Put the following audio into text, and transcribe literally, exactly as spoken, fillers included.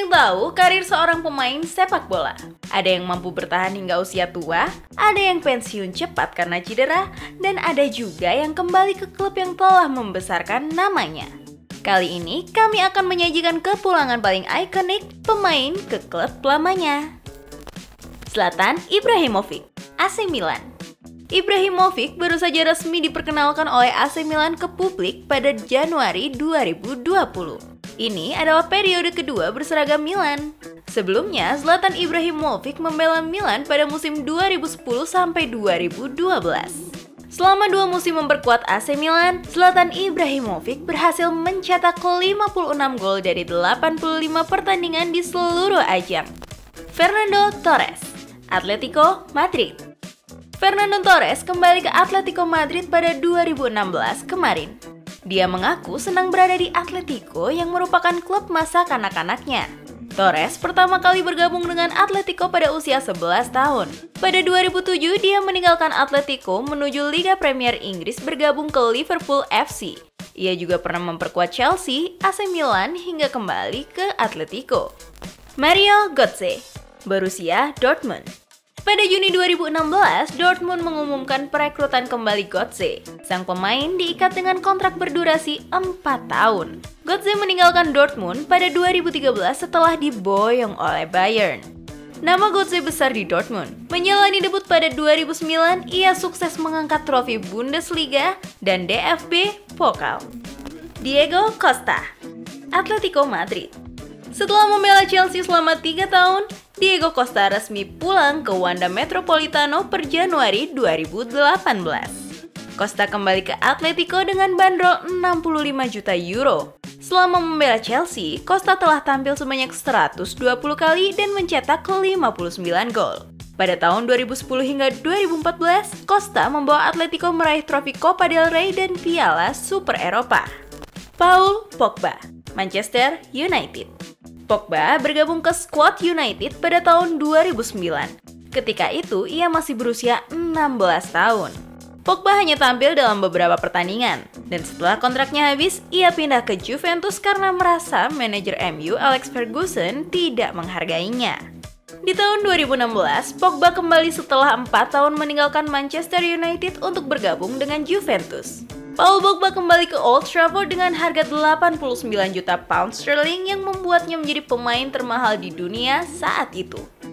yang tahu karir seorang pemain sepak bola. Ada yang mampu bertahan hingga usia tua, ada yang pensiun cepat karena cedera, dan ada juga yang kembali ke klub yang telah membesarkan namanya. Kali ini kami akan menyajikan kepulangan paling ikonik pemain ke klub lamanya. Zlatan Ibrahimovic, A C Milan. Ibrahimovic baru saja resmi diperkenalkan oleh A C Milan ke publik pada Januari dua ribu dua puluh. Ini adalah periode kedua berseragam Milan. Sebelumnya, Zlatan Ibrahimovic membela Milan pada musim dua ribu sepuluh sampai dua ribu dua belas. Selama dua musim memperkuat A C Milan, Zlatan Ibrahimovic berhasil mencetak lima puluh enam gol dari delapan puluh lima pertandingan di seluruh ajang. Fernando Torres, Atletico Madrid. Fernando Torres kembali ke Atletico Madrid pada dua ribu enam belas kemarin. Dia mengaku senang berada di Atletico yang merupakan klub masa kanak-kanaknya. Torres pertama kali bergabung dengan Atletico pada usia sebelas tahun. Pada dua ribu tujuh, dia meninggalkan Atletico menuju Liga Premier Inggris bergabung ke Liverpool F C. Ia juga pernah memperkuat Chelsea, A C Milan hingga kembali ke Atletico. Mario Götze, Borussia Dortmund. Pada Juni dua ribu enam belas, Dortmund mengumumkan perekrutan kembali Götze. Sang pemain diikat dengan kontrak berdurasi empat tahun. Götze meninggalkan Dortmund pada dua ribu tiga belas setelah diboyong oleh Bayern. Nama Götze besar di Dortmund. Menjalani debut pada dua ribu sembilan, ia sukses mengangkat trofi Bundesliga dan D F B Pokal. Diego Costa, Atletico Madrid. Setelah membela Chelsea selama tiga tahun, Diego Costa resmi pulang ke Wanda Metropolitano per Januari dua ribu delapan belas. Costa kembali ke Atletico dengan bandrol enam puluh lima juta euro. Selama membela Chelsea, Costa telah tampil sebanyak seratus dua puluh kali dan mencetak lima puluh sembilan gol. Pada tahun dua ribu sepuluh hingga dua ribu empat belas, Costa membawa Atletico meraih trofi Copa del Rey dan Piala Super Eropa. Paul Pogba, Manchester United. Pogba bergabung ke skuad United pada tahun dua ribu sembilan. Ketika itu, ia masih berusia enam belas tahun. Pogba hanya tampil dalam beberapa pertandingan, dan setelah kontraknya habis, ia pindah ke Juventus karena merasa manajer M U Alex Ferguson tidak menghargainya. Di tahun dua ribu enam belas, Pogba kembali setelah empat tahun meninggalkan Manchester United untuk bergabung dengan Juventus. Paul Pogba kembali ke Old Trafford dengan harga delapan puluh sembilan juta pound sterling yang membuatnya menjadi pemain termahal di dunia saat itu.